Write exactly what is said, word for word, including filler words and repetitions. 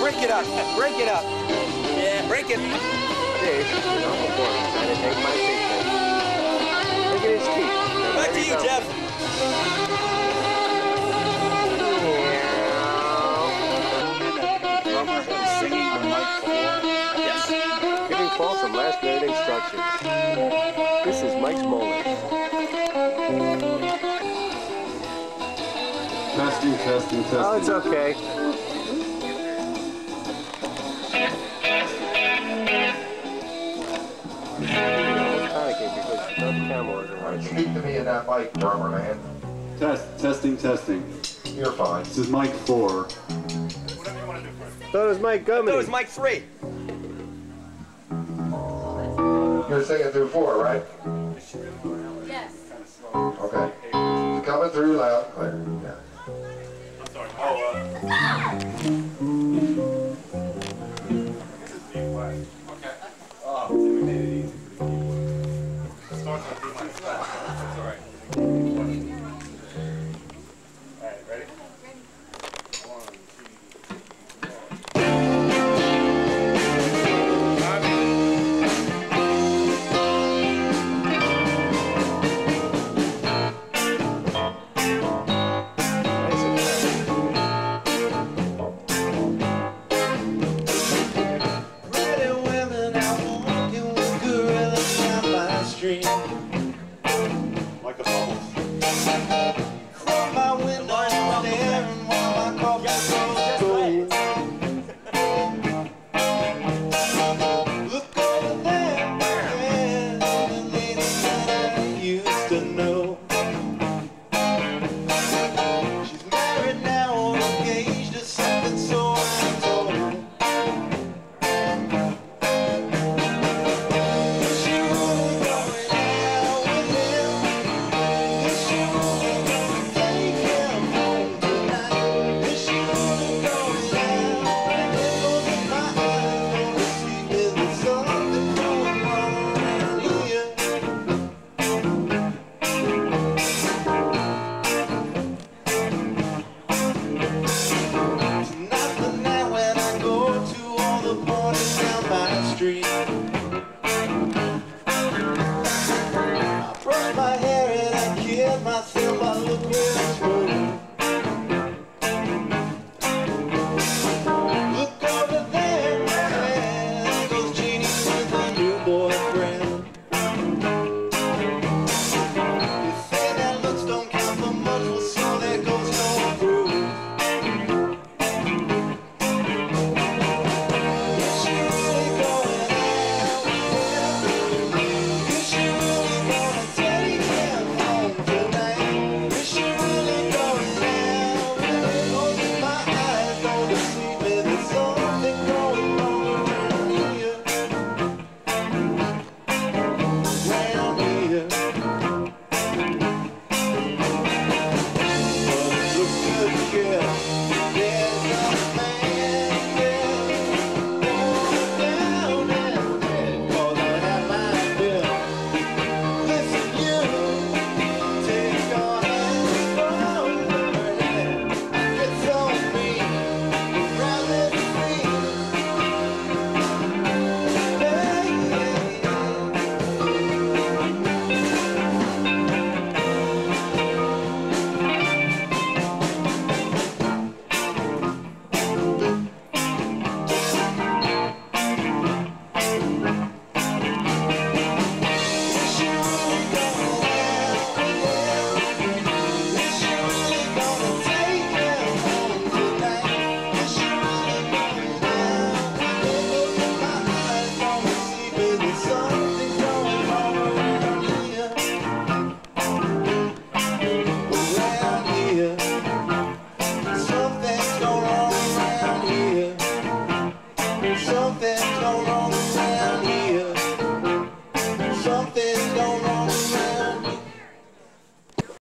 break it up. Break it up. Yeah, break it. Dave, you know, before I'm trying to take my picture. Look at his teeth. Back to you, Jeff. Singing the mic four. Yes. Giving Paul some last minute instructions. This is Mike's Molar. Testing, testing, testing. Oh, it's okay. Panicking because the camera wasn't working. Speak to me in that mic, drummer man. Test, testing, testing. You're fine. This is mic four. Thought it was Mike Gummity. That was Mike three. You're singing through four, right? Yes. Okay. It's coming through loud. Clear. Yeah. I'm sorry. Oh, uh...